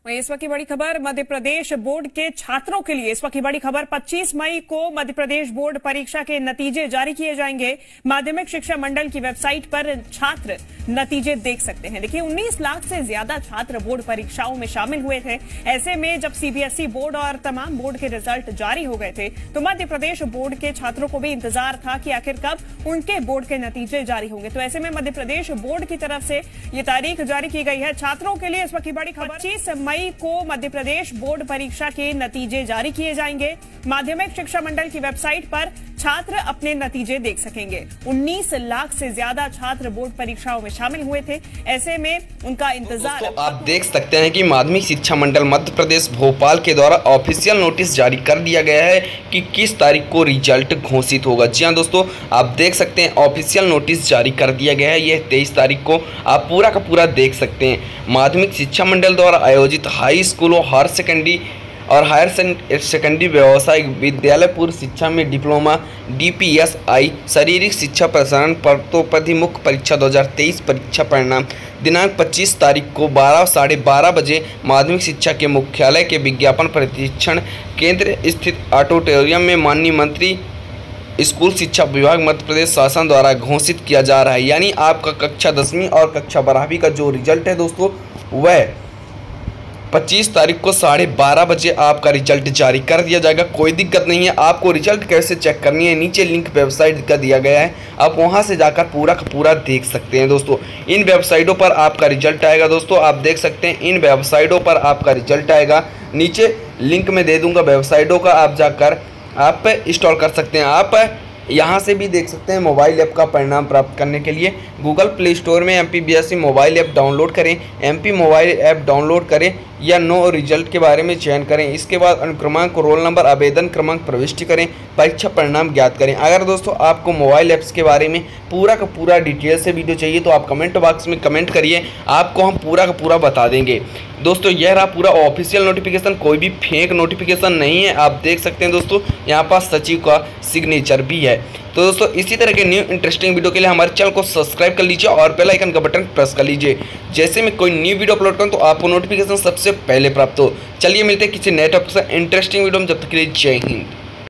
वहीं इस वक्त की बड़ी खबर मध्य प्रदेश बोर्ड के छात्रों के लिए। इस वक्त की बड़ी खबर 25 मई को मध्य प्रदेश बोर्ड परीक्षा के नतीजे जारी किए जाएंगे। माध्यमिक शिक्षा मंडल की वेबसाइट पर छात्र नतीजे देख सकते हैं। देखिए 19 लाख से ज्यादा छात्र बोर्ड परीक्षाओं में शामिल हुए थे। ऐसे में जब सीबीएसई बोर्ड और तमाम बोर्ड के रिजल्ट जारी हो गए थे तो मध्य प्रदेश बोर्ड के छात्रों को भी इंतजार था कि आखिर कब उनके बोर्ड के नतीजे जारी होंगे। तो ऐसे में मध्य प्रदेश बोर्ड की तरफ से ये तारीख जारी की गई है छात्रों के लिए। इस वक्त की बड़ी खबर 25 मई को मध्य प्रदेश बोर्ड परीक्षा के नतीजे जारी किए जाएंगे। माध्यमिक शिक्षा मंडल की वेबसाइट पर छात्र अपने नतीजे देख सकेंगे। 19 लाख से ज्यादा छात्र बोर्ड परीक्षाओं में शामिल हुए थे। ऐसे में उनका इंतजार। दोस्तों आप देख सकते हैं कि माध्यमिक शिक्षा मंडल मध्य प्रदेश भोपाल के द्वारा ऑफिशियल नोटिस जारी कर दिया गया है कि किस तारीख को रिजल्ट घोषित होगा। जी हाँ दोस्तों, आप देख सकते हैं ऑफिशियल नोटिस जारी कर दिया गया है। यह 23 तारीख को आप पूरा का पूरा देख सकते हैं। माध्यमिक शिक्षा मंडल द्वारा आयोजित हाई स्कूलों, हायर सेकेंडरी और हायर सेकेंडरी व्यावसायिक विद्यालय पूर्व शिक्षा में डिप्लोमा DPSI शारीरिक शिक्षा प्रसारण पदोपरि मुख्य परीक्षा 2023 परीक्षा परिणाम दिनांक 25 तारीख को 12:30 बजे माध्यमिक शिक्षा के मुख्यालय के विज्ञापन प्रशिक्षण केंद्र स्थित ऑडिटोरियम में माननीय मंत्री स्कूल शिक्षा विभाग मध्य प्रदेश शासन द्वारा घोषित किया जा रहा है। यानी आपका कक्षा 10वीं और कक्षा 12वीं का जो रिजल्ट है दोस्तों वह 25 तारीख को 12:30 बजे आपका रिजल्ट जारी कर दिया जाएगा। कोई दिक्कत नहीं है। आपको रिजल्ट कैसे चेक करनी है, नीचे लिंक वेबसाइट का दिया गया है, आप वहां से जाकर पूरा का पूरा देख सकते हैं। दोस्तों इन वेबसाइटों पर आपका रिजल्ट आएगा। दोस्तों आप देख सकते हैं इन वेबसाइटों पर आपका रिजल्ट आएगा। नीचे लिंक में दे दूंगा वेबसाइटों का, आप जाकर आप इंस्टॉल कर सकते हैं। आप यहाँ से भी देख सकते हैं। मोबाइल ऐप का परिणाम प्राप्त करने के लिए गूगल प्ले स्टोर में MPBSE मोबाइल ऐप डाउनलोड करें, MP मोबाइल ऐप डाउनलोड करें या नो रिजल्ट के बारे में चयन करें। इसके बाद अनुक्रमांक, रोल नंबर, आवेदन क्रमांक प्रविष्ट करें, परीक्षा परिणाम ज्ञात करें। अगर दोस्तों आपको मोबाइल ऐप्स के बारे में पूरा का पूरा डिटेल से वीडियो चाहिए तो आप कमेंट बॉक्स में कमेंट करिए, आपको हम पूरा का पूरा बता देंगे। दोस्तों यह रहा पूरा ऑफिशियल नोटिफिकेशन, कोई भी फेक नोटिफिकेशन नहीं है। आप देख सकते हैं दोस्तों यहाँ पास सचिव का सिग्नेचर भी है। तो दोस्तों इसी तरह के न्यू इंटरेस्टिंग वीडियो के लिए हमारे चैनल को सब्सक्राइब कर लीजिए और बेल आइकन का बटन प्रेस कर लीजिए। जैसे मैं कोई न्यू वीडियो अपलोड करूं तो आपको नोटिफिकेशन सबसे पहले प्राप्त हो। चलिए मिलते हैं किसी नए टॉपिक से इंटरेस्टिंग वीडियो में, जब तक के लिए जय हिंद।